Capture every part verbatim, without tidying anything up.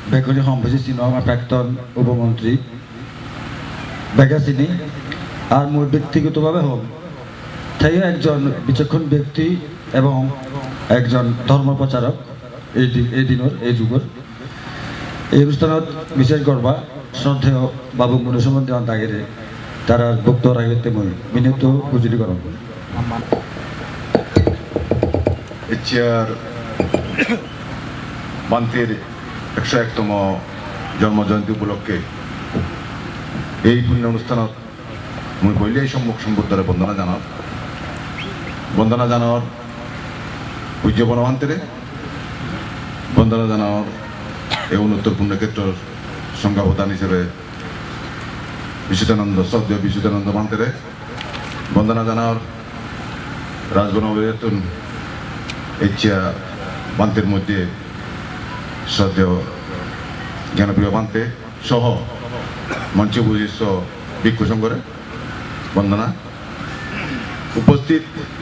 বেগুনি সম্ভাজি চিনো আমার প্রাক্তন উপমন্ত্রী বেগা চিনি আর মোর ব্যক্তিগতভাবে হোক তাইও একজন বিচক্ষণ ব্যক্তি এবং একজন ধর্ম প্রচারক এই এই দিনের এই যুগের এই অনুষ্ঠানত বিশেষ করবা শ্রদ্ধেয় বাবু মনু সম্বন্ধে দাগেরে তারা বক্তব্য রাখতে মই বিনীত বুঝলি করব ইচ্ছার বান্তির একশো একতম জন্মজয়ন্তী উপলক্ষে এই পুণ্য অনুষ্ঠানত মই কইলে এই সম্মুখ সম্বুদ্ধরে বন্দনা জানার বন্দনা জানার পূজ্য বনবান্তেরে বন্দনা জানার এই উন্নতর পুণ্যক্ষেত্রের সংজ্ঞাবধান হিসেবে বিশুদ্ধানন্দ শ্রদ্ধেয় বিশুদ্ধানন্দ বান্তেরে বন্দনা জানার রাজবনবেতন ইচ্ছা বান্তের মধ্যে শ্রদ্ধেয় জ্ঞানপ্রিয় বান্তে সহ মঞ্চ বুঝিষ্ঠ ভিক্ষু সংঘরে বন্দনা উপস্থিত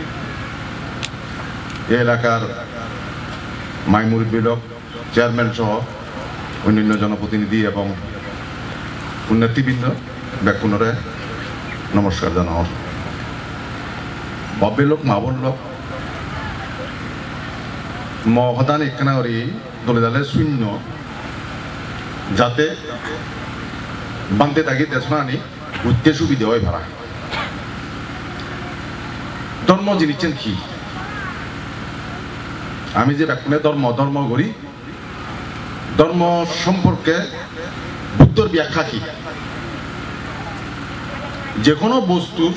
এই এলাকার মাইমুর বিলক চেয়ারম্যান সহ অন্যান্য জনপ্রতিনিধি এবং উন্নতিবৃন্দ ব্যাকুণরে নমস্কার জানাও বব্বে লোক মাবন লোক মহদান এখানে দলে দলে শূন্য যাতে বানতে থাকি দেশনা আনি ঘুরতে সুবিধা হয় ভাড়া ধর্ম জিনিসছেন কি আমি যে ব্যাকুণে ধর্ম ধর্ম করি ধর্ম সম্পর্কে বুদ্ধর ব্যাখ্যা কি যে কোনো বস্তুর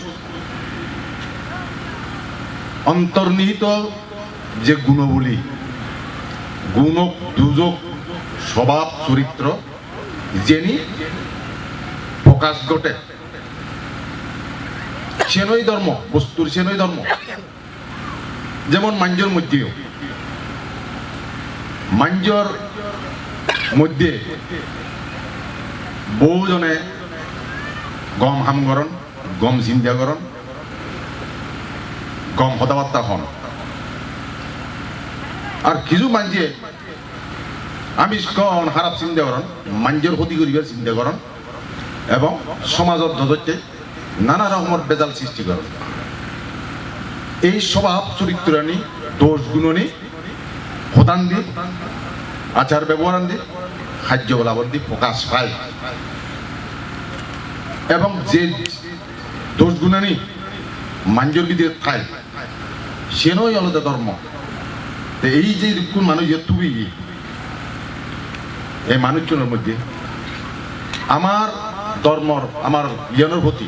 অন্তর্নিহিত যে গুণবলী গুণ দুযোগ স্বভাব চরিত্র জেনি প্রকাশ ঘটে সেনই ধর্ম বস্তুর সেনই ধর্ম যেমন মাঞ্জর মধ্যেও মাঞ্জর মধ্যে বহুজনে গম হামগরণ গম চিন্তাকরণ গম কথাবার্তা হন আর কিছু মাঞ্জে আমি কন খারাপ চিন্তা করেন মাঞ্জর ক্ষতি করিবার চিন্তা করেন এবং সমাজত ধরতে নানা রকমের বেজাল সৃষ্টি করেন এই স্বভাব চরিত্রানি দোষ গুণনি প্রদান দি আচার ব্যবহার দি খাদ্য বলাবল দি প্রকাশ পায় এবং যে দোষ গুণানি মাঞ্জর বিদিয়ে খায় সে নয় আলাদা ধর্ম এই যে কোন মানুষ তুই এই মানুষজনের মধ্যে আমার ধর্মর আমার জ্ঞানের প্রতি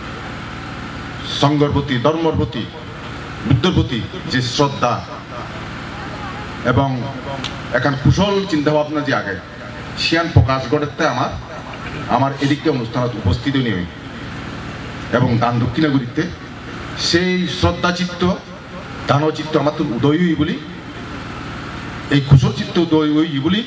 সংঘর প্রতি ধর্মর প্রতি বুদ্ধর প্রতি যে শ্রদ্ধা এবং এখন কুশল চিন্তা ভাবনা যে আগে সিয়ান প্রকাশ ঘটাতে আমার আমার এদিকে অনুষ্ঠানত উপস্থিত নেই এবং দান দক্ষিণাগুলিতে সেই শ্রদ্ধাচিত্ত দানচিত্ত আমার তো উদয় হই বলি এই কুশল চিত্ত উদয় হই বলি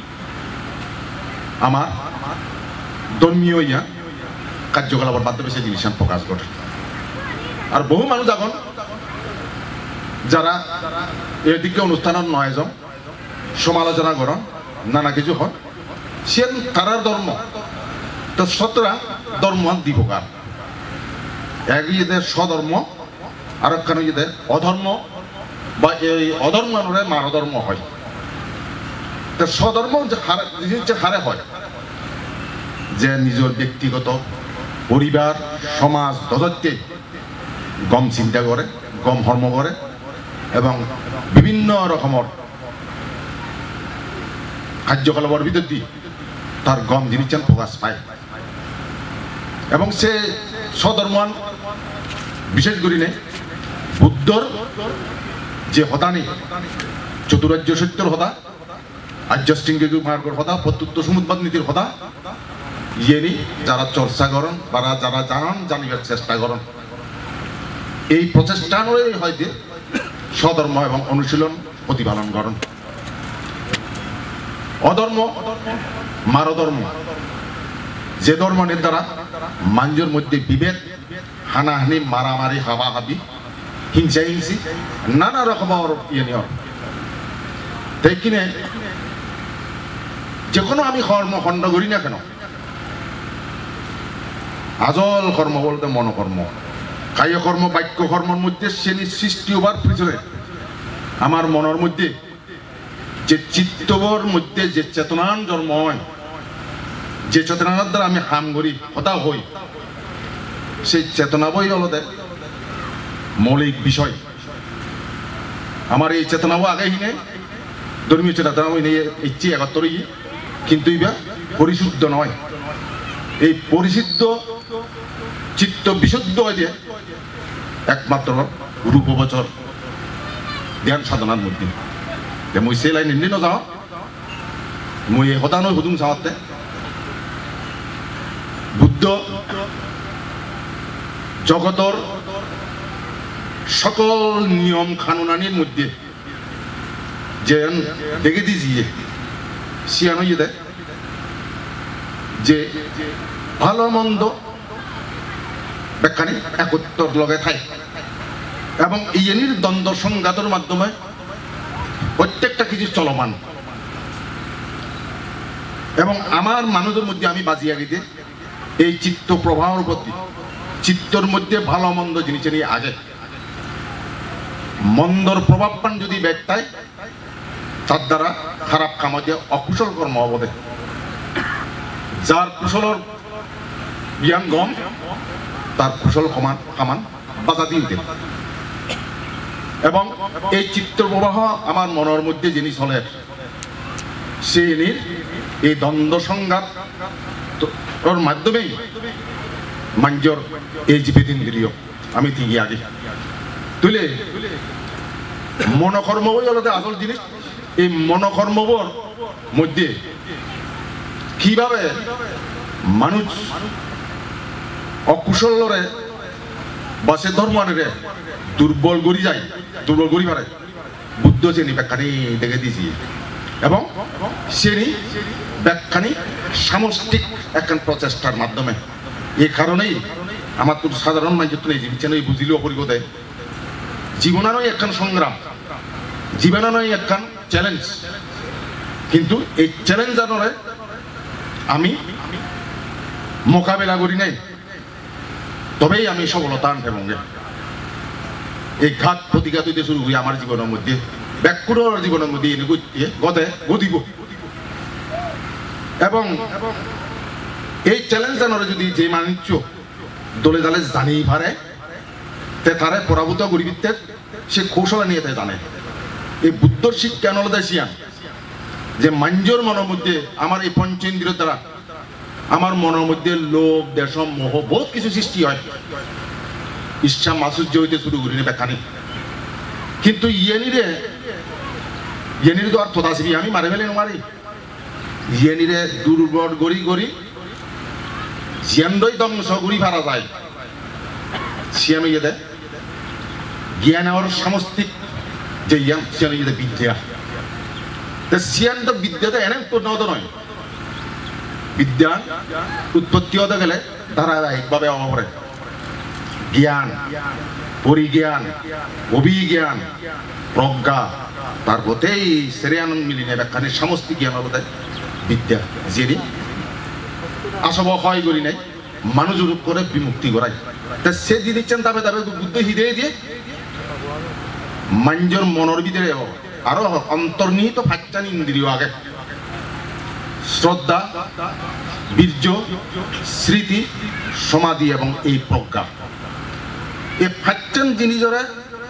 আমার ধর্মীয় ইয়া কার্যকলাপের মাধ্যমে সেই জিনিস প্রকাশ ঘটে আর বহু মানুষ এখন যারা এদিকে অনুষ্ঠানের নয় জন সমালোচনা করেন নানা কিছু হয় সে তারার ধর্ম তো সতরা ধর্ম দুই প্রকার এক ইয়েদের স্বধর্ম আর একখানে ইয়েদের অধর্ম বা এই অধর্ম অনুযায়ী মানধর্ম হয় তো স্বধর্ম যে হারে যে হারে হয় যে নিজের ব্যক্তিগত পরিবার সমাজ দজতে গম চিন্তা করে গম ধর্ম করে এবং বিভিন্ন রকমের কার্যকলাপের ভিতর দিয়ে তার গম জিনিস প্রকাশ পায় এবং সে স্বধর্মান বিশেষ করে নেই বুদ্ধর যে হতানি চতুরাজ্য সত্যর হতা আর্যষ্টিঙ্গ মার্গর হতা প্রত্যুত্ব সমুদ্বাদ নীতির হতা ইয়েনি যারা চর্চা করেন বা যারা জানান জানিবার চেষ্টা করেন এই প্রচেষ্টা অনুযায়ী হয়তো স্বধর্ম এবং অনুশীলন প্রতিপালন করেন অধর্ম মারধর্ম যে ধর্মের দ্বারা মানুষের মধ্যে বিভেদ হানাহানি মারামারি হাবাহাবি হিংসা হিংসি নানা রকমের ইয়ে নিয়ম তাই কিনে যে কোনো আমি কর্ম খণ্ড করি না কেন, আজল কর্ম বলতে মনোকর্ম, কায়কর্ম বাক্য কর্মের মধ্যে শ্রেণীর সৃষ্টি হবার পিছনে আমার মনের মধ্যে যে চিত্তবর মধ্যে যে চেতনার জন্ম হয়, যে চেতনার দ্বারা আমি হাম করি হতা হই, সেই চেতনা বই হল মৌলিক বিষয়। আমার এই চেতনাও আগে হিনে ধর্মীয় চেতনা ইচ্ছে একাত্তর কিন্তু ইবা পরিশুদ্ধ নয়। এই পরিশুদ্ধ চিত্ত বিশুদ্ধ হয়ে একমাত্র রূপবচর ধ্যান সাধনার মধ্যে। মই সে লাইন এমনি নাযাওঁ, মই সদা নয় সুদুং চাওঁতে বুদ্ধ জগতর সকল নিয়ম কানুনানির মধ্যে যে দেখে দিয়েছে সিয়ানো ইয়ে দেয় যে ভালো মন্দ ব্যাখ্যানি একত্তর লগে থাকে এবং ইয়েনির দ্বন্দ্ব সংঘাতের মাধ্যমে প্রত্যেকটা কিছু চলমান এবং আমার মানুষের মধ্যে আমি বাজিয়া গেছে এই চিত্ত প্রবাহের প্রতি চিত্তর মধ্যে ভালো মন্দ জিনিস নিয়ে আগে মন্দর প্রভাব পান যদি ব্যক্তায় তার দ্বারা খারাপ কামে অকুশল কর্ম অবদে, যার কুশলর জ্ঞান গম তার কুশল সমান কামান বাধা দিয়ে দেন। এবং এই চিত্ত প্রবাহ আমার মনের মধ্যে যিনি চলে সে এই দ্বন্দ্ব সংঘাত ওর মাধ্যমেই মাঞ্জর এই জীবিত ইন্দ্রিয় আমি ঠিকই আগে তুলে মনোকর্ম বই আলাদা আসল জিনিস। এই মনোকর্মবর মধ্যে কিভাবে মানুষ অকুশলরে বা সে ধর্মরে দুর্বল গড়ি যায়, দুর্বল গড়ি পারে বুদ্ধ শ্রেণী ব্যাখ্যানি দেখে দিয়েছি এবং শ্রেণী ব্যাখ্যানি সামষ্টিক একখান প্রচেষ্টার মাধ্যমে। এই কারণেই আমার তো সাধারণ মানুষ জীবিত বুঝিল অপরিগত জীবনেরই একখান সংগ্রাম, জীবনেরই একখান চ্যালেঞ্জ, কিন্তু এই চ্যালেঞ্জ জানরে আমি মোকাবেলা করি নাই তবেই আমি সফলতা আনতে পারব। এই ঘাত প্রতিঘাত হইতে শুরু করি আমার জীবনের মধ্যে ব্যাকুর জীবনের মধ্যে এনে গদে গদিব এবং এই চ্যালেঞ্জ জানরে যদি যে মানুষ দলে দলে জানিয়ে পারে তে তারে পরাভূত গরিবিত্বের সে কৌশল নিয়ে তাই জানে। এই বুদ্ধর শিক্ষা নলদা শিয়ান যে মাঞ্জর মনের মধ্যে আমার এই পঞ্চেন্দ্রিয় দ্বারা আমার মনের মধ্যে লোভ দেশম মোহ বহুত কিছু সৃষ্টি হয়, ইচ্ছা মাসুর্য হইতে শুরু করি ব্যাখ্যানি। কিন্তু ইয়েনিরে ইয়েনির তো আর থতাসিবি আমি মারে ফেলে মারি ইয়েনিরে দুর্বল গড়ি গড়ি জিয়ানদই ধ্বংস গুড়ি ভাড়া যায় সিয়ানো ইয়ে দেয় জ্ঞান আর সামষ্টিক যে ইয়ান সিয়ানো ইয়ে বিদ্যা সিয়ান তো বিদ্যাটা এনে উৎপন্ন নয়, বিদ্যা উৎপত্তি হতে গেলে ধারাবাহিকভাবে অভাবে জ্ঞান পরিজ্ঞান অভিজ্ঞান প্রজ্ঞা তার প্রতেই শ্রেয়ান মিলিনে ব্যাখ্যানের সমস্ত জ্ঞান হলো বিদ্যা যিনি আসব হয় করি নাই মানুষের উপরে বিমুক্তি করাই তা সে দিয়ে দিচ্ছেন তবে তবে বুদ্ধ হৃদয়ে দিয়ে মাঞ্জর মনের ভিতরে আরো অন্তর্নিহিত ফাচ্চান ইন্দ্রিয় আগে শ্রদ্ধা বীর্য স্মৃতি সমাধি এবং এই প্রজ্ঞা এই ফাচ্চান জিনিসরে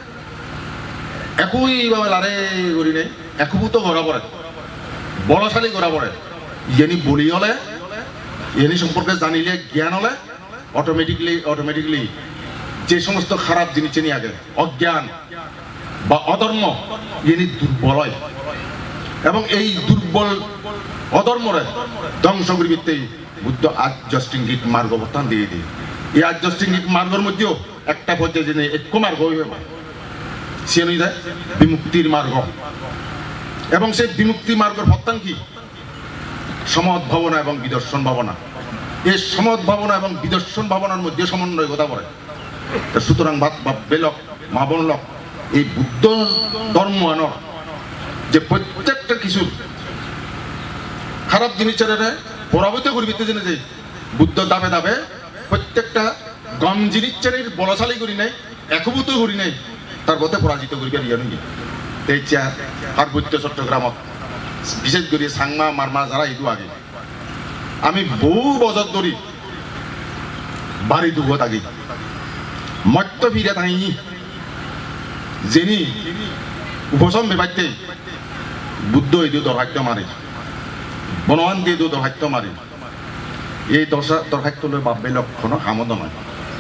একইভাবে লারে করি নেই একভূত করা পড়ে বলশালী করা পড়ে ইনি বলি হলে ইনি সম্পর্কে জানিলে জ্ঞান হলে অটোমেটিকলি অটোমেটিকলি যে সমস্ত খারাপ জিনিস চিনি আগে অজ্ঞান বা অধর্ম ইনি দুর্বল হয় এবং এই দুর্বল অধর্মরে ধ্বংস করিবিতেই বুদ্ধ আর্যষ্টিঙ্গিক মার্গ অবস্থান দিয়ে দিই। এই আর্যষ্টিঙ্গিক মার্গের মধ্যেও একটা পর্যায়ে যে এক মার্গ হইবে সে নই দেয় বিমুক্তির মার্গ এবং সেই বিমুক্তি মার্গের প্রত্যান কি সমদ ভাবনা এবং বিদর্শন ভাবনা। এই সমদ ভাবনা এবং বিদর্শন ভাবনার মধ্যে সমন্বয় কথা বলে। সুতরাং বেলক মা বনলক এই বুদ্ধ ধর্ম আনর যে প্রত্যেকটা কিছু খারাপ জিনিসের প্রভাবিত করবিতে জেনে যে বুদ্ধ দাবে দাবে প্রত্যেকটা গম জিনিসের বলশালী করি নাই একভূত করি নাই তার মধ্যে পরাজিত করিবার ইয়ে নই এই চা পার্বত্য চট্টগ্রামত বিশেষ করে সাংমা মারমা যারা ইদু আগে আমি বহু বছর ধরি বাড়ি দুব থাকি মত্য ফিরে থাকি যিনি উপশম বেবাইতে বুদ্ধ ইদু দরখাস্ত মারে বনবান দিয়ে ইদু দরখাস্ত মারে এই দশা দরখাস্ত লই বাব্বে লক্ষণ হামদ নয়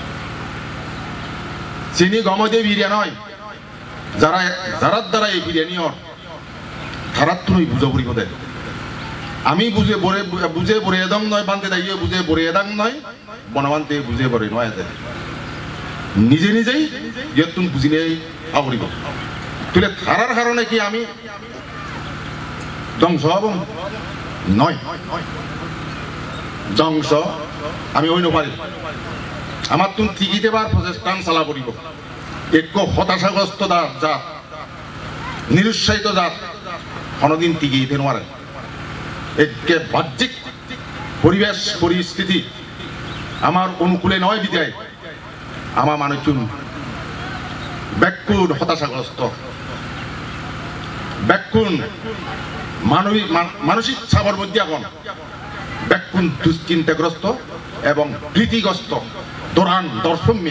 চিনি গমদে বিরিয়া নয় যারা যারার দ্বারা এই বিরিয়ানি হর তারার তো বুঝা পড়িব দেয় আমি বুঝে বরে বুঝে বরে এদং নয় বান্ধে দাইয়ে বুঝে বরে এদাং নয় বনবান্তে বুঝে বরে নয় দেয় নিজে নিজেই ইয়তুন বুঝিলে আবরিব তুলে তারার কারণে কি আমি ধ্বংস হব নয় ধ্বংস আমি ওই নপারি আমার তুমি ঠিকই দেবার প্রচেষ্টান চালা পড়িব এক হতাশাগ্রস্ত জাত নিরুৎসাহিত জাত কোনোদিন টিকিয়ে দিতে পারে একে বাহ্যিক পরিবেশ পরিস্থিতি আমার অনুকূলে নয় বিদায় আমার মানুষজন ব্যাকুল হতাশাগ্রস্ত ব্যাকুল মানবিক মানসিক চাপের মধ্যে এখন ব্যাকুল দুশ্চিন্তাগ্রস্ত এবং ভীতিগ্রস্ত দরান দর্শম্যে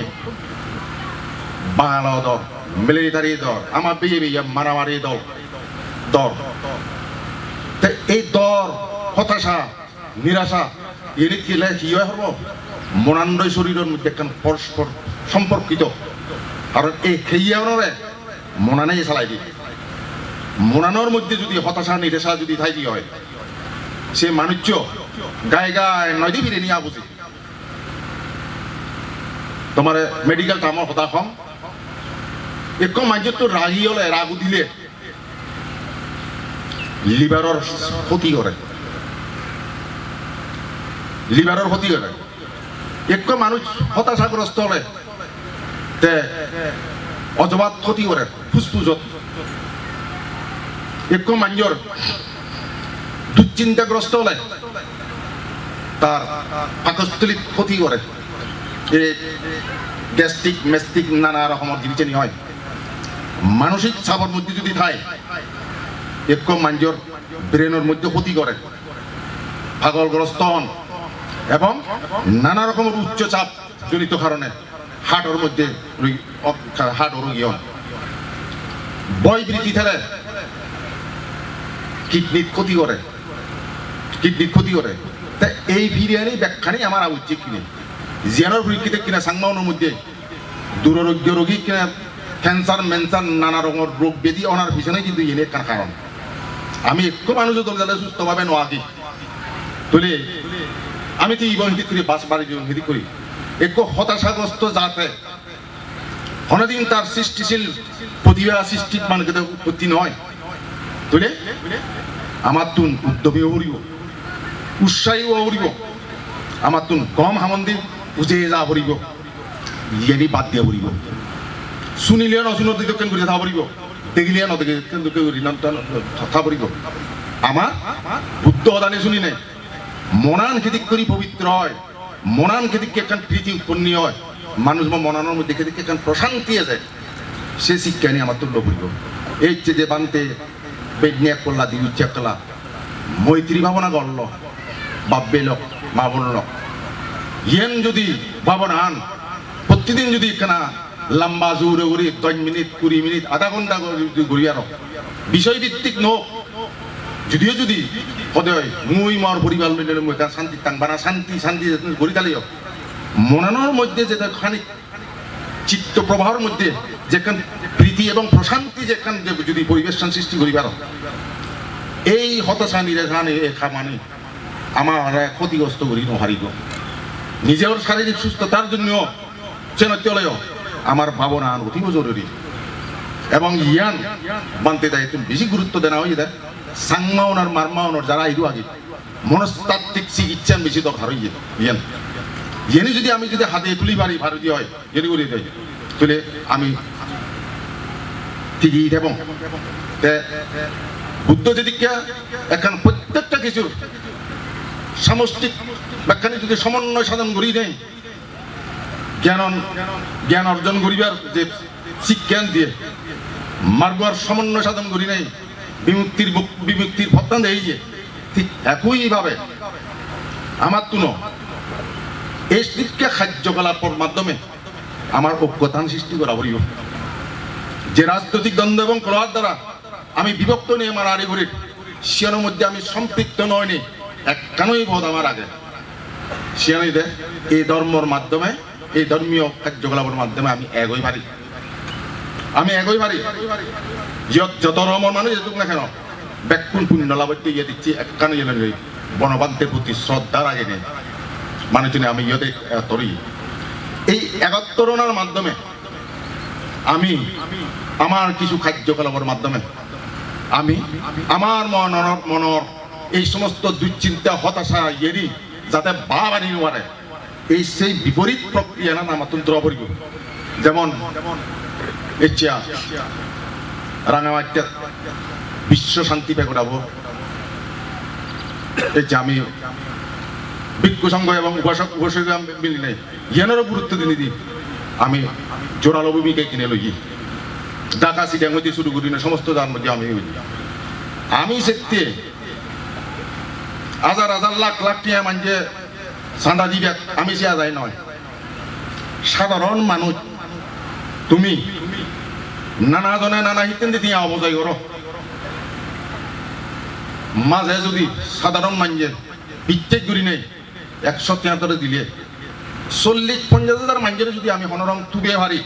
বাংলা দল মিলিটারি দল আমার বিয়ে বিয়ে মারামারি দল দল এই দর হতাশা নিরাশা এনে খেলে কি হয় হব মনান্ডয় শরীরের মধ্যে একখান পরস্পর সম্পর্কিত কারণ এই খেয়ে মনানেই চালাই দিই মনানোর মধ্যে যদি হতাশা নিরাশা যদি থাকি হয় সে মানুষ গায়ে গায়ে নদী ফিরে নিয়ে বুঝি তোমার মেডিকেল কামর হতাশ হম এক মানুষ তো রাগি হলে রাগু দিলে লিভারের ক্ষতি করে লিভারের ক্ষতি করে এক মানুষ হতাশাগ্রস্ত হলে তে অজবাত ক্ষতি করে ফুসফুসত এক মানুষের দুশ্চিন্তাগ্রস্ত হলে তার পাকস্থলীত ক্ষতি করে এই গ্যাস্ট্রিক মেস্টিক নানা রকমের জিনিস হয় মানসিক চাপের মধ্যে যদি থাকে এক মানুষের ব্রেনের মধ্যে ক্ষতি করে পাগলগ্রস্ত হন এবং নানা রকমের উচ্চ চাপ জনিত কারণে হার্টের মধ্যে হার্ট রোগী হন বয় বৃদ্ধি থেকে কিডনির ক্ষতি করে কিডনির ক্ষতি করে তা এই বিরিয়ানি ব্যাখ্যানি আমার আবশ্যক কিনে জিয়ানোর পরীক্ষিতে কিনা সাংমানের মধ্যে দুরারোগ্য রোগী কিনা ক্যান্সার মেন্সার নানা রকমের রোগ ব্যাধি ওনার পিছনে কিন্তু এনে কারণ আমি একটু মানুষ দলে দলে সুস্থভাবে নোয়াকি তুলে আমি তো ইবন হিদিক করি বাস বাড়ি হিদিক করি একটু হতাশাগ্রস্ত যাতে কোনোদিন তার সৃষ্টিশীল প্রতিভা সৃষ্টির মানুষকে উৎপত্তি নয় তুলে আমার তুন উদ্যমীও উড়িব উৎসাহীও উড়িব আমার তুন কম হামন্দি বুঝে যা পড়িব ইয়েনি বাদ দিয়ে পড়িব শুনিলে নশুন কেন করে থা পড়িব দেখিলে নদেখে কিন্তু কেউ থা পড়িব আমার বুদ্ধ অদানে শুনি নাই মনান খেদিক করি পবিত্র হয় মনান খেদিককে একখান প্রীতি উৎপন্ন হয় মানুষ বা মনানোর মধ্যে খেদিককে একখান প্রশান্তি আছে সে শিক্ষা নিয়ে আমার তুল্য পড়িব এই যে বানতে বেদনে এক করলা দিবি চেক করলা মৈত্রী ভাবনা গড়ল বাব্বে লোক মা বলল ইয়েন যদি ভাবনা আন প্রতিদিন যদি কেনা লম্বা জোরে উড়ি দশ মিনিট কুড়ি মিনিট আধা ঘন্টা ঘুরি আর বিষয়ভিত্তিক নোক যদিও যদি সদয় মুই মর পরিবার মিলে মুই শান্তি টাংবানা শান্তি শান্তি ঘুরি তালিও মনানোর মধ্যে যেটা খানিক চিত্ত প্রবাহের মধ্যে যেখান প্রীতি এবং প্রশান্তি যেখান যদি পরিবেশ সৃষ্টি করি পার এই হতাশা নিরেখান এখা মানে আমার ক্ষতিগ্রস্ত করি নহারিব নিজের শারীরিক সুস্থতার জন্য চেনত্যলয় আমার ভাবনা অতীব জরুরি এবং ইয়ান বানতে দেয় তুমি বেশি গুরুত্ব দেওয়া হয়ে দেয় সাংমাওনার মারমাওনার যারা ইদু আগে মনস্তাত্ত্বিক চিকিৎসা বেশি দরকার হয়ে ইয়ান ইয়েনি যদি আমি যদি হাতে তুলি পারি ভারতীয় হয় ইয়েনি করে দেয় তুলে আমি ঠিকই এবং বুদ্ধ যেদিকে এখন প্রত্যেকটা কিছু সামষ্টিক ব্যাখ্যানি যদি সমন্বয় সাধন করি নেই জ্ঞান জ্ঞান অর্জন করিবার যে শিক্ষান দিয়ে মার্গর সমন্বয় সাধন করি নাই বিমুক্তির বিমুক্তির ভক্তান দেই যে ঠিক একইভাবে আমার তুনো এই শিক্ষা কার্যকলাপের মাধ্যমে আমার ঐক্যতান সৃষ্টি করা পড়িব যে রাজনৈতিক দ্বন্দ্ব এবং কলহার দ্বারা আমি বিভক্ত নিয়ে আমার আড়ি ঘড়ির সিয়ানোর মধ্যে আমি সম্পৃক্ত নয়নি এক কেনই বোধ আমার আগে সিয়ানিতে এই ধর্মর মাধ্যমে এই ধর্মীয় কার্যকলাপের মাধ্যমে আমি এগোই পারি আমি এগোই পারি যত ধর্মর মানুষ যেতুক না কেন ব্যাকুণ পুণ্য লাভতে ইয়ে দিচ্ছি এক কানে বনবান্তের প্রতি শ্রদ্ধার আগে নেই মানুষজনে আমি ইয়ে তরি এই একাত্তরণার মাধ্যমে আমি আমার কিছু কার্যকলাপের মাধ্যমে আমি আমার মনর মনর এই সমস্ত দুশ্চিন্তা হতাশা ইয়েরি যাতে বা বানি নোয়ারে এই সেই বিপরীত প্রক্রিয়া না আমার তন্ত্র অপরিব যেমন ইচ্ছা রাঙামাটিয়া বিশ্ব শান্তি পেগড়াবো এই যে আমি ভিক্ষু সংঘ এবং উপাসক উপাসক মিলি নেই ইয়ানেরও গুরুত্ব দিনে দিই আমি জোরালো ভূমিকে কিনে লই ঢাকা সিটির মধ্যে শুরু করি না সমস্ত যার মধ্যে আমি আমি সেতে হাজার হাজার লাখ লাখ টিয়া মানছে চাঁদা দিবে আমি সে আদায় নয় সাধারণ মানুষ তুমি নানা জনে নানা হিতেন দিয়ে অবজয় করো মাঝে যদি সাধারণ মানুষের বিচ্ছেদ করি নেই একশো তিয়াত্তরে দিলে চল্লিশ পঞ্চাশ হাজার মানুষের যদি আমি হনরং তুবে হারি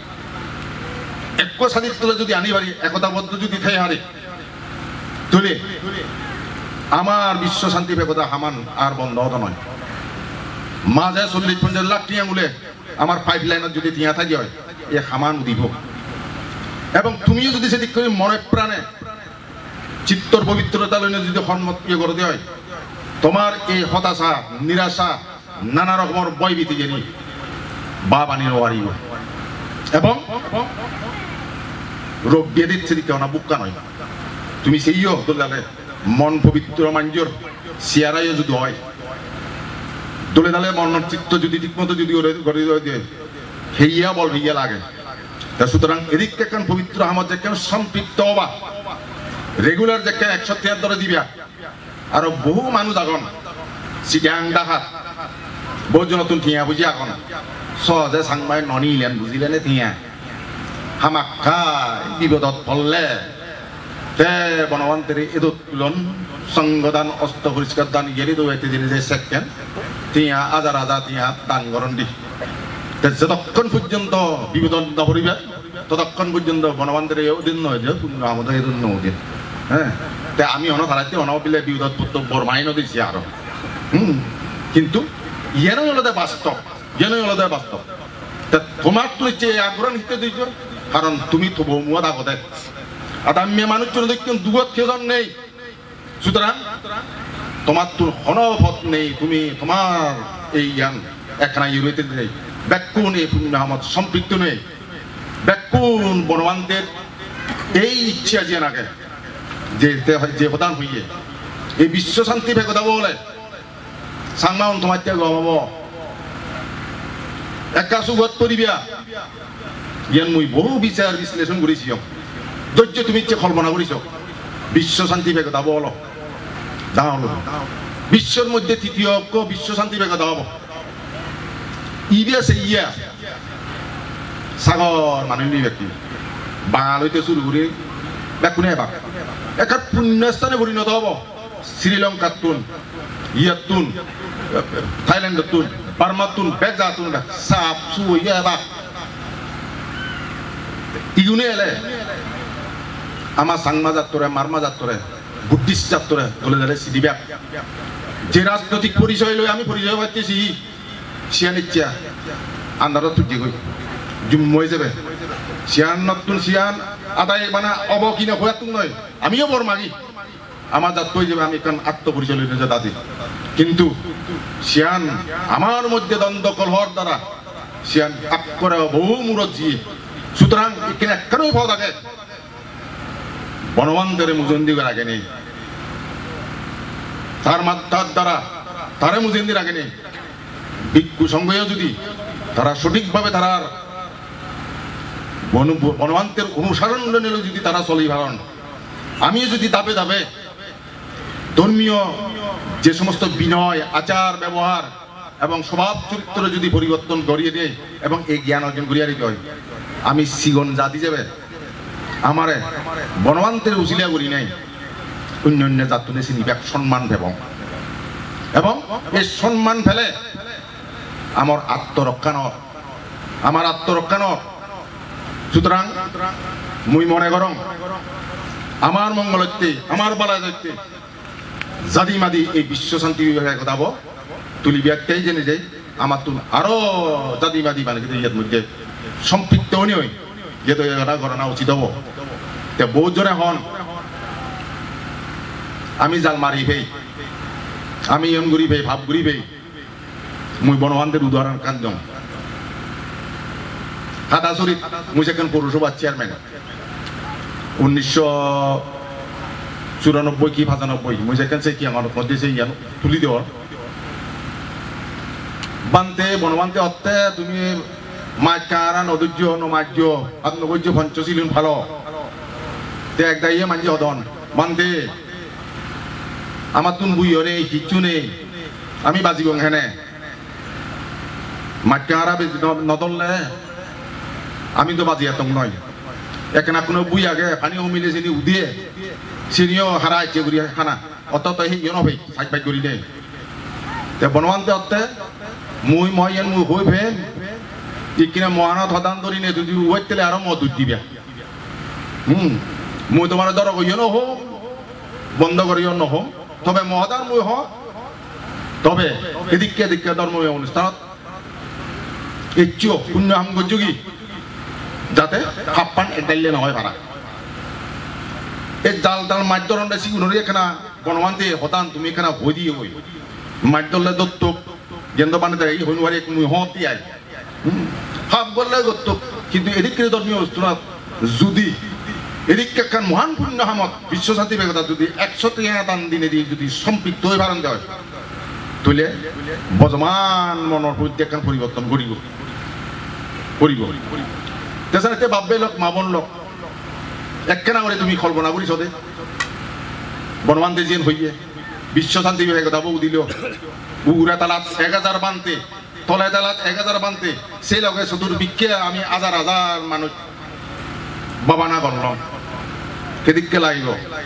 ঐক্য সাধিত যদি আনি পারি একতাবদ্ধ যদি খাই হারি তুলে আমার বিশ্ব শান্তি একতা হামান আর বন্ধ হতো নয় মাঝে চল্লিশ পঞ্চাশ লাখ টিয়া গুলে আমার পাইপ লাইনত যদি টিয়া থাকি হয় এ হামান দিব এবং তুমিও যদি সেদিক করে মনে প্রাণে চিত্তর পবিত্রতা লইনে যদি সন্মত ইয়ে করতে হয় তোমার এই হতাশা নিরাশা নানা রকমের বয় ভীতি জানি বা বানিয়ে পারিব এবং রোগ ব্যাধির সেদিকে অনা বুক্কা নয় তুমি সেইও দোলে মন পবিত্র মাঞ্জর সিয়ারাইও যদি হয় দোলে দালে মনের চিত্ত যদি ঠিকমতো যদি হেইয়া বল হইয়া লাগে তা সুতরাং এদিক কেন পবিত্র আমার যে কেন সম্পৃক্ত হবা রেগুলার যে কেন একশো তিয়াত্তরে দিবা আর বহু মানুষ আগন সিটাং ডাকাত বহু নতুন থিয়া বুঝি আগন সহজে সাংবাই ননিলেন বুঝিলেনে থিয়া হামাক খাই বিপদত পড়লে তে বনবন্তের এদত তুলন সংগদান অস্ত্র পরিষ্কার দান গেলি তো এতে দিনে যে সেকেন্ড তিয়া আজার আজা তিয়া দান গরণ দি যতক্ষণ পর্যন্ত বিপদ নপরিবে ততক্ষণ পর্যন্ত বনবন্তের ওদিন নয় যে আমাদের এদিন নদিন হ্যাঁ তে আমি অন ধারাতে অনবিলে বিপদ পুত্র বরমাই নদীছি আরো হুম কিন্তু ইয়েনই হলদে বাস্তব ইয়েনই হলদে বাস্তব তা তোমার তো ইচ্ছে আগ্রহ নিতে দিয়েছ কারণ তুমি তো বহুমুয়া দাগতে আর আমি মানুষজন দেখছেন দুগত কেজন নেই সুতরাং তোমার তোর হনপথ নেই তুমি তোমার এই জ্ঞান একখানা ইউরোতে নেই ব্যাকুণ এই আমার সম্পৃক্ত নেই ব্যাকুণ বনবান্তের এই ইচ্ছা যে নাকে যে যে প্রদান হইয়ে এই বিশ্ব শান্তি ভে কথা বলে সাংমাউন তোমার গমাব একা সুগত করিবা জ্ঞান মুই বহু বিচার বিশ্লেষণ করেছি ধৈর্য তুমি ইচ্ছে কল্পনা করিস বিশ্ব শান্তি ভে কথা বল দাঁড়ানো বিশ্বের মধ্যে তৃতীয় ঐক্য বিশ্ব শান্তি ভে কথা হব ইবে আছে ইয়া সাগর মাননীয় ব্যক্তি বাঙাল হইতে শুরু করি ব্যাকুনে এবার একটা পুণ্যস্থানে পরিণত হব শ্রীলঙ্কার তুন ইয়ার তুন থাইল্যান্ডের তুন বার্মার তুন বেজা তুন সাপ সু ইয়া এবার ইগুনে এলে আমার সাংমা যাত্তরে মারমা যাত্তরে বুদ্ধিস্ট যাত্তরে দলে দলে সিডিব্যাক যে রাজনৈতিক পরিচয় লই আমি পরিচয় পাইতেছি সিয়ান ইচ্ছা আন্দারত তুই গই জুম্মই যাবে সিয়ান নতুন সিয়ান আদায় মানে অব কিনা হয়ে তুম নয় আমিও বর মাগি আমার জাত কই যাবে আমি কারণ আত্মপরিচয় লইতে যা দাদি কিন্তু সিয়ান আমার মধ্যে দ্বন্দ্ব কলহর দ্বারা সিয়ান আপ করে বহু মুরত জি সুতরাং এখানে একখানেই ভাব থাকে বনবান্তের মুজন্দির আগে নেই তার মাত্রার দ্বারা তারে মুজেন্দির আগে নেই ভিক্ষু সংঘেও যদি তারা সঠিকভাবে তারা বনবান্তের অনুসরণ নিল যদি তারা চলি ভারণ আমিও যদি দাবে দাবে ধর্মীয় যে সমস্ত বিনয় আচার ব্যবহার এবং স্বভাব চরিত্র যদি পরিবর্তন করিয়ে দেয় এবং এই জ্ঞান অর্জন করিয়া দিতে হয় আমি সিগন জাতি যাবে আমারে বনবান্তের উচিলা করি নাই অন্য অন্য জাতুনে চিনিবাক সম্মান ভেব এবং এই সম্মান ফেলে আমার আত্মরক্ষা নয় আমার আত্মরক্ষা নয় সুতরাং মুই মনে করং আমার মঙ্গলতে আমার বালায় যাইতে জাতি মাদি এই বিশ্ব শান্তি বিভাগের কথা তুলি ব্যাখ্যাই জেনে যাই আমার তুল আরো জাতি মাদি মানে ইয়ার মধ্যে সম্পৃক্ত হনি হই যেহেতু এটা ঘটনা উচিত হব তে বহুত জনে হন আমি জাল মারি ভাই আমি এম ঘুরি ভাই ভাব ঘুরি ভাই মুই বনবান্তের উদাহরণ কান্দম হাটাচুরিত মুই সেখান পৌরসভার চেয়ারম্যান উনিশশো চুরানব্বই কি পঁচানব্বই মুই সেখান সে কি আমার মধ্যে সেই ইয়ান তুলি দেওয়ার বান্তে বনবান্তে অর্থে তুমি মাছ কারা নদুর্য নমার্য আত্মগর্য পঞ্চশীলন ভালো তে এক দাইয়ে মানছে অদন বান্তে আমার তুন বুইও নেই কিচ্ছু নেই আমি বাজিব হেনে মাছ কারা নদললে আমি তো বাজি এত নয় এখানে কোনো বুই আগে পানি মিলে চিনি উদিয়ে চিনিও হারা ইচ্ছে করি খানা অত তো সেই ইয়ে নভাই সাইড বাইক করি নেই তে বনবান্তে অর্থে মুই মই এন মুই হই ভেন কিনা মহানত হদান ধরি নে তুই ওই তেলে আরো মদ দিবা হুম মুই তোমার দর কইও ন হো বন্ধ করিও ন হো তবে মহাদান মুই হ তবে এদিকে এদিকে ধর্মীয় অনুষ্ঠানত ইচ্ছু পুণ্য হাম যোগী যাতে হাপ্পান এটাইলে নহয় পারা এই জাল তাল মাছ ধরনটা শিখুন এখানে বনবান্তে হতান তুমি এখানে হই দিয়ে হই মাছ ধরলে দত্ত গেন্দ পানি দেয় এই হইনুয়ারি মুই হতি আই হাফ বললে দত্ত কিন্তু এদিকে ধর্মীয় অনুষ্ঠানত যদি এদিকে একখান মহান পুণ্য হামত বিশ্ব শান্তি বেগতা যদি একশো টিয়া দান দিনে দিয়ে যদি সম্পৃক্ত হয়ে পারেন দেয় তুলে বজমান মনের প্রতি একখান পরিবর্তন করিব করিব তাছাড়া এতে ভাববে লোক মাবন লোক একখানা করে তুমি কল্পনা করি সদে বনবান্তে যেন হইয়ে বিশ্ব শান্তি বিভাগ কথা বউ দিল উড়া তালাত এক হাজার বানতে তলায় তালাত এক হাজার বানতে সেই লগে চতুর্দিকে আমি হাজার হাজার মানুষ বাবানা করলাম কেদিককে লাগিব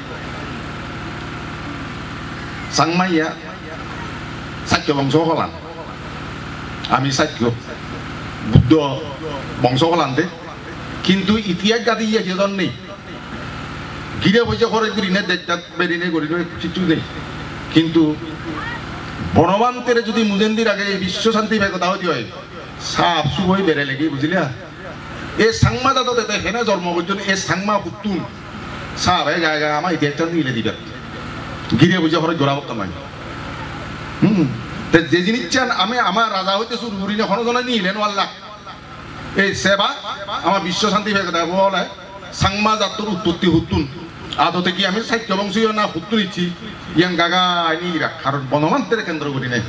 চাংমাইয়া সাক্ষ্য বংশ হলান আমি সাক্ষ্য বুদ্ধ বংশ হলানতে কিন্তু ইতিহাস গাদি ইয়ে কেজন নেই গিরে বসে করে গিরিনে দেখাত বেরিনে করি কিছু নেই কিন্তু বনবান্তের যদি মুজেন্দির আগে বিশ্ব শান্তি ভাই কথা হতে হয় সাপ সুবই বেড়ে লেগে বুঝলিয়া এই সাংমা দাদা দেতে হেনে জন্ম করছেন এই সাংমা পুতুন সাপ হয়ে গায়ে গায়ে আমার ইতিহাসটা নিলে দিবে গিরে বুঝে করে জোড়া করতাম আমি হুম যে জিনিস চান আমি আমার রাজা হইতে শুরু করি না হনজনে নিলেন আল্লাহ এই সেবা আমার বিশ্ব শান্তি ভাই কথা বলে সাংমা জাতর উৎপত্তি হুতুন আদতে কি আমি সাহিত্য বংশীয় না হুত্তু দিচ্ছি ইয়াং গাগা আইনি কারণ বনবান্তের কেন্দ্র করি নাই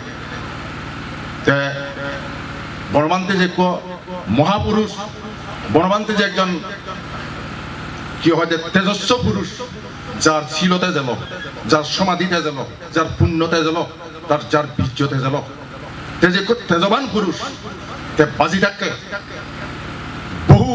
বনবান্তে যে মহাপুরুষ বনবান্তে যে একজন কি হয় যে তেজস্ব পুরুষ যার शीलते যেন যার সমাধিতে যেন যার পুণ্যতে যেন তার যার বীর্যতে যেন তে যে তেজবান পুরুষ তে বাজি থাকে বহু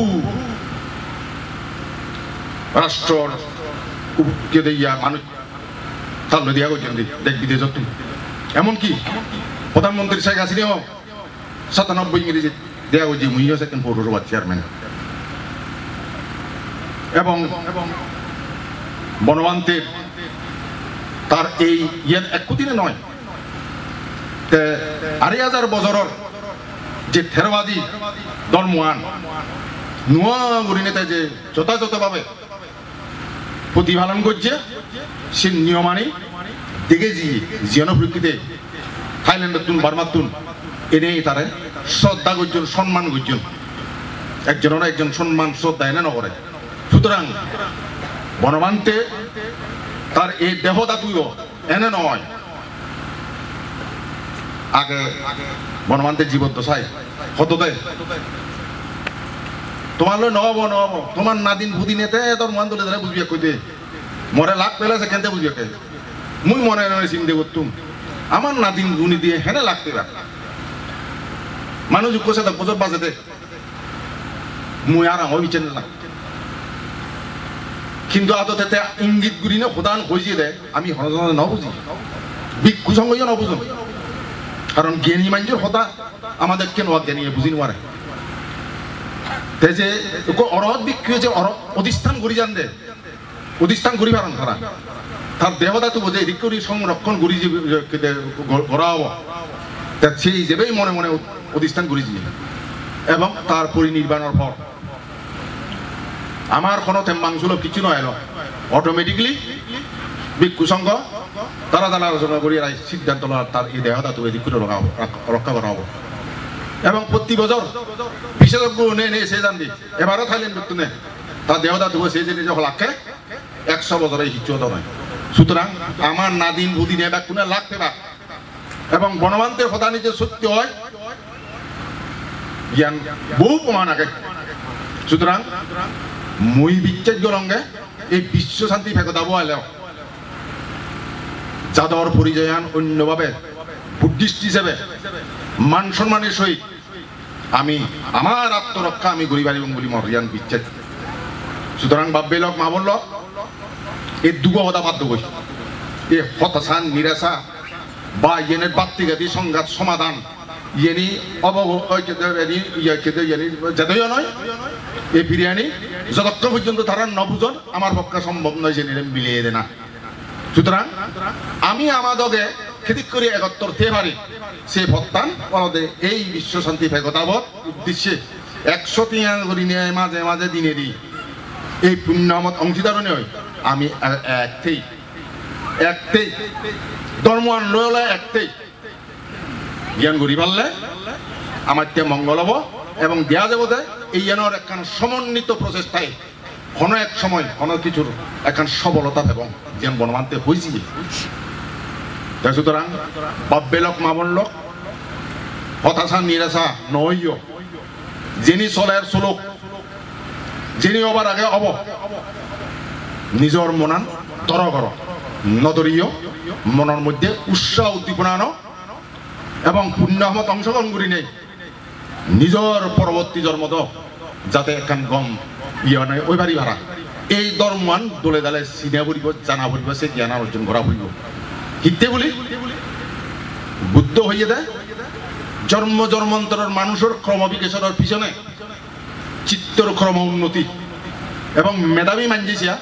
রাষ্ট্র কে দিয়া মানুষ তাল দিয়া করছেন দেখ বিদেশ এমনকি প্রধানমন্ত্রী শেখ হাসিনাও সাতানব্বই ইংরেজি দেওয়া হয়েছে মুইও সেকেন্ড পৌরসভার চেয়ারম্যান এবং বনবান্তের তার এই ইয়ের একদিনে নয় আড়াই হাজার বছরের যে থেরবাদী ধর্মান নোয়া গরিনেতে যে যথাযথভাবে প্রতিপালন করছে সে নিয়মানি দেখে যে জনপ্রকৃতিতে থাইল্যান্ডের তুন বার্মার তুন এনেই তারে শ্রদ্ধা করছেন সম্মান করছেন একজনের একজন সম্মান শ্রদ্ধা এনে নকরে সুতরাং বনবান্তে তার এই দেহধাতুও এনে নয় আগে বনবান্তে জীবদ্দশায় হতো দেয় তোমার লো নহব নহব তোমার নাদিন বুদিনেতে তোর মান দলে ধরে বুঝবি কই দে মরে লাখ পেলে সেখানতে বুঝবি কে মুই মনে নয় চিন্তা করতুম আমার নাদিন গুনি দিয়ে হেনে লাগতে রাখ মানুষ কোসে তো বছর বাজে দে মুই আর আমার বিচার না কিন্তু আদতে ইঙ্গিত গুলি না প্রদান হয়েছে দে আমি হরজন ন বুঝি ভিক্ষু সঙ্গ ন বুঝুন কারণ জ্ঞানী মানুষের হতা আমাদের কেন জ্ঞানী বুঝি নোয়ারে যে অরহত ভিক্ষু যে অধিষ্ঠান করি যান দে অধিষ্ঠান করি পারেন তারা তার দেহধাতু বোঝে এদিক করে সংরক্ষণ করি যে করা হব সেই হিসেবেই মনে মনে অধিষ্ঠান করেছি এবং তার পরিনির্বাণের পর আমার কোনো তেম্বাংশুল কিছু নয় এলো অটোমেটিকলি ভিক্ষু সংঘ তারা তারা আলোচনা করি সিদ্ধান্ত তার এই দেহধাতু এদিক করে রক্ষা করা হবো এবং প্রতি বছর বিশেষজ্ঞ নে নে সে জানবি এবারও থাইলেন ব্যক্তি নে তার দেহধাতু সে যে যখন লাখে একশো বছরে হিচ্ছুত নয় সুতরাং আমার নাদিন বুদিন এবার কোনে লাগতে পার এবং বনবান্তের কথা নিজে সত্য হয় জ্ঞান বহু প্রমাণ আগে সুতরাং মই বিচ্ছেদ্য রঙে এই বিশ্ব শান্তি ফেঁকে দাবো এলেও যাদর পরিচয়ান অন্যভাবে বুদ্ধিস্ট হিসেবে মান সম্মানের সহিত আমি আমার আত্মরক্ষা আমি করি পারিব বলি মরিয়ান বিচ্ছেদ সুতরাং ভাববে লোক মা বলল এই দুগো হতা বাধ্য করি এ হতাশান নিরাশা বা ইয়েনের বাত্তিঘাতি সংঘাত সমাধান ইয়েনি অবগ যেতেও নয় এই বিরিয়ানি যতক্ষণ পর্যন্ত তারা নবুজন আমার পক্ষে সম্ভব নয় যে মিলিয়ে দে না সুতরাং আমি আমাদকে খেদিক করে একত্তর তে পারি সে ভত্তান বলদে এই বিশ্ব শান্তি ফেকতাবত উদ্দেশ্যে একশো তিয়ান করি নিয়ে মাঝে মাঝে দিনে দিই এই পুণ্যমত অংশীদারণে হয় আমি একতেই একতেই ধর্ম আনলে একতেই জ্ঞান করি পারলে আমার তে মঙ্গল হব এবং দেয়া যাব যে এই জ্ঞানের একখান সমন্বিত প্রচেষ্টায় কোনো এক সময় কোনো কিছুর একখান সবলতা এবং জ্ঞান বনমানতে হয়েছি সুতরাং ভাববে লোক মামন লোক হতাশা নিরাশা নইও যিনি চলের চলক যিনি হবার আগে অব নিজর মনান তর কর নদরীয় মনের মধ্যে উৎসাহ উদ্দীপনা আনো এবং পুণ্যমত অংশগ্রহণ করি নেই নিজর পরবর্তী জন্ম যাতে একখান গম ইয়ে নয় ওই বাড়ি ভাড়া এই ধর্মান দলে দালে চিনা পড়ব জানা পড়ব সে জ্ঞান অর্জন করা পড়ব হিতে বলি বুদ্ধ হইয়ে দেয় জন্ম জন্মান্তরের মানুষের ক্রম বিকাশের পিছনে চিত্তর ক্রম উন্নতি এবং মেধাবী মানজিছিয়া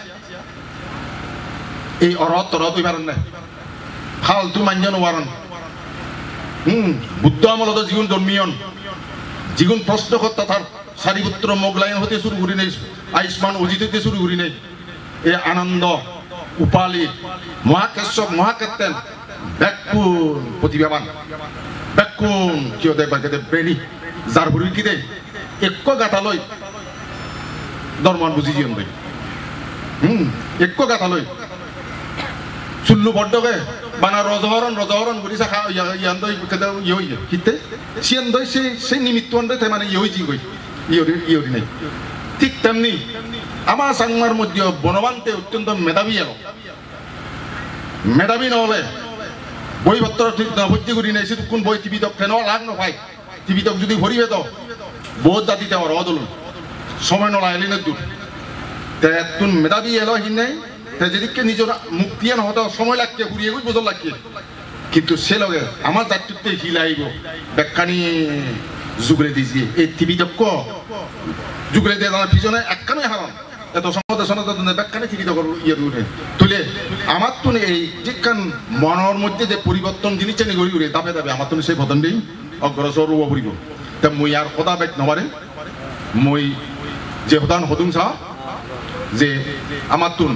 এই অরহত তরহত ওই পারেন না ফালতু মানজন ওয়ারণ হম বুদ্ধ আমলত জীবন জন্মিয়ন জীবন প্রশ্ন করতে তার সারিপুত্র মোগলাইন হতে শুরু করি নেই আয়ুষ্মান অজিত হতে শুরু করি নেই এ আনন্দ উপালি মহাকেশ্বর মহাকেতেন ব্যাকুণ প্রতিভাবান ব্যাকুণ কিয় দেয় ব্রেনি যার বুড়ি কি দেয় এক গাথা লই ধর্মান বুঝি জীবন দেয় হম এক গাথা লই চুল্লু বড্ডকে বানা রজহরণ রজহরণ বলি খা ইয়ান দই ইয়ে হইয়ে কিতে সিয়ান দই সেই সেই নিমিত্ত মানে ইয়ে হইছি কই ইয়ে ইয়ে নাই ঠিক তেমনি আমার সাংমার মধ্যে বনবান্তে অত্যন্ত মেধাবী এলো মেধাবী নহলে বইপত্র ঠিক না ভর্তি করি নাই সেটু কোন বই টিভিতক কেন লাগ নপাই টিভিতক যদি ভরিবে তো বহুত জাতিতে আমার অদলন সময় নলা এলি না দূর তে তুন মেধাবী এলো হি নাই যেদিকে নিজের মুক্তিয়ান হতে সময় লাগছে ঘুরিয়ে গুই বছর লাগছে কিন্তু সে লগে আমার জাতিত্বে হিলাইব ব্যাখ্যানি জুগলে দিয়েছি এই টিভিতক জুগলে দিয়ে তার পিছনে একখানে হারান এত সম্মত সনাতন ব্যাখ্যানে টিভিতক ইয়ে উঠে তুলে আমার তো এই যেখান মনের মধ্যে যে পরিবর্তন জিনিসটা নিয়ে ঘুরি ঘুরে দাবে দাবে আমার তো সেই বদনটাই অগ্রসর রূপ পড়িব তা মই আর সদা বেগ নমারে মই যে সদান সদুং চা যে আমার তুন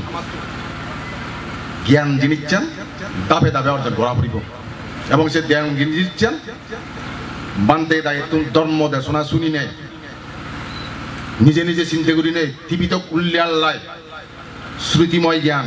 জ্ঞান জিনিস চান দাবে দাবে অর্জন করা পড়িব এবং সে জ্ঞান জিনিস চান বান্ধে দায়িত্ব ধর্ম দেশনা শুনি নেই নিজে নিজে চিন্তা করি নেই টিভিতে উল্লে আল্লাহ শ্ৰুতিময় জ্ঞান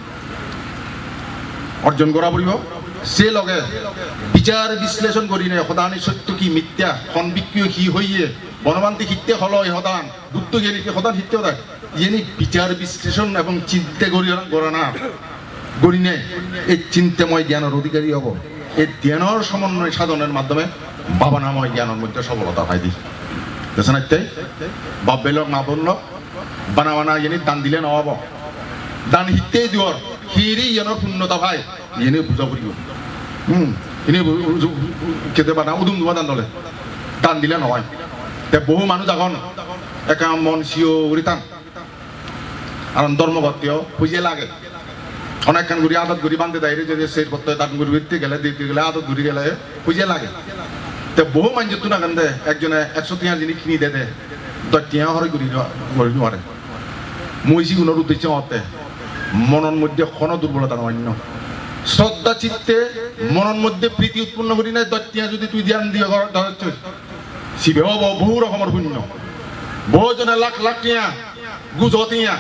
অৰ্জন কৰা পৰিব সে লগে বিচাৰ বিশ্লেষণ কৰি নে সদানি সত্য কি মিথ্যা সন্বিক্য কি হইয়ে বনবান্তি হিত্যে হল সদান দুত্ত গেলি সদান হিত্য দেয় ইনি বিচার বিশ্লেষণ এবং চিন্তা করি গণনা করিনে এই চিন্তাময় জ্ঞানের অধিকারী হব এই জ্ঞানের সমন্বয় সাধনের মাধ্যমে ভাবনাময় জ্ঞানের মধ্যে সফলতা পাই দি দেখছেন এটাই বাপ বেলক মা বলল বানা বানা ইনি দান দিলে নহব দান হিত্যেই দিওর হিরি ইয়নৰ পূৰ্ণতা ভাই ইনি বুজা পৰিব হুম ইনি কেতিয়াবা না উদুম দুবা দান দলে দান দিলে নহয় তে বহু মানুহ যাগন একা মন চিও উৰিতান আর ধর্মভক্তিও বুঝে লাগে অনেকক্ষণ ঘুরি আদত ঘুরি বান্ধে দেয় যে সেই করতে দান ঘুরি উঠতে গেলে দিতে গেলে আদত ঘুরি গেলে বুঝে লাগে তো বহু মানুষ তো না কান্দে একজনে একশো টিয়া জিনিস কিনি দে দে দশ টিয়া হরে ঘুরি ঘুরি নোয়ারে মই জীবনের উদ্দেশ্য হতে মনের মধ্যে কোনো দুর্বলতা অন্য শ্রদ্ধা চিত্তে মনের মধ্যে প্রীতি উৎপন্ন করি না দশ টিয়া যদি তুই ধ্যান দিয়ে ধরছ শিবে হব বহু রকমের পুণ্য বহুজনে লাখ লাখ টিয়া গুজতিয়া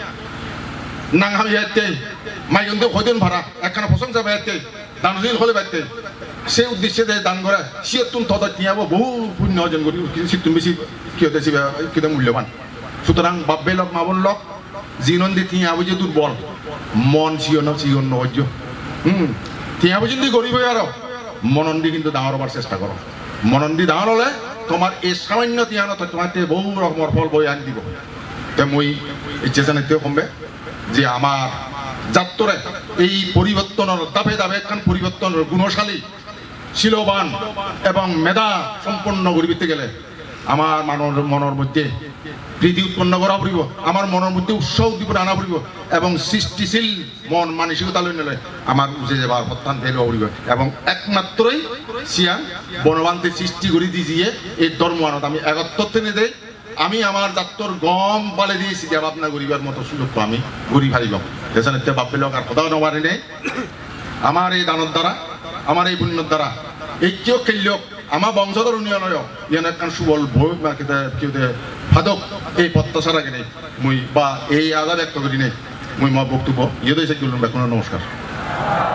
নাংহামি যাইতে মাইগন্ধে হইতেন ভাড়া একখানা প্রশংসা বাইতে দানশীল হলে বাইতে সেই উদ্দেশ্যে দান করে সে তুমি তথা টিয়াবো বহু পুণ্য অর্জন করি তুমি বেশি কি হতে কিতে মূল্যবান সুতরাং বাব্বে লক মা বল লক জিনন্দি টিয়াবো যে দুর্বল মন চিয়ন চিয়ন নহ্য হুম টিয়াবো যদি গরিব হয়ে আরো মনন্দি কিন্তু ডাঙর হবার চেষ্টা করো মনন্দি ডাঙর হলে তোমার এই সামান্য টিয়ানো তোমার বহু রকমের ফল বই আনি দিব মই ইচ্ছে জানাইতেও কমবে যে আমার যাত্তরে এই পরিবর্তনের দাবে দাবে একখান পরিবর্তনের গুণশালী শিলবান এবং মেধা সম্পন্ন করিতে গেলে আমার মানর মনের মধ্যে প্রীতি উৎপন্ন করা পড়ব আমার মনের মধ্যে উৎসাহ উদ্দীপনা আনা পড়ব এবং সৃষ্টিশীল মন মানসিকতা লই নিলে আমার উঠে যাবার প্রত্যান ফেরব পড়ব এবং একমাত্রই সিয়ান বনবান্তি সৃষ্টি করে দিয়ে এই ধর্ম আনত আমি একত্র নিয়ে দেয় আমি আমার যাত্তর গম পালে দিয়েছি যে ভাবনা গরিবার মতো সুযোগ আমি গরিব হারিব দেশান এতে বাপে লোক আর কোথাও নবারে নেই আমার এই দানের দ্বারা আমার এই পুণ্যর দ্বারা এই কেউ খেললেও আমার বংশধর উন্নয়ন ইয়ান একখান সুবল ভোগ বা কেউ ফাদক এই প্রত্যাশার আগে নেই মুই বা এই আজাদ একটা করি নেই মুই মা বক্তব্য ইয়ে দেশে নমস্কার।